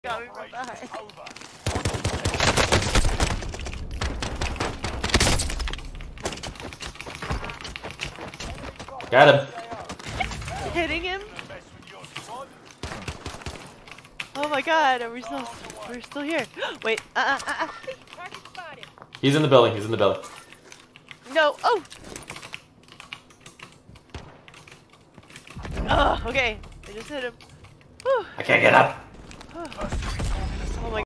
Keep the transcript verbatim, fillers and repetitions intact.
Got me from behind. Got him. Hitting him? Oh my god, are we still we're still here. Wait, uh uh uh. uh. He's in the building, he's in the building. No, oh! Oh, okay. I just hit him. Whew. I can't get up. Oh my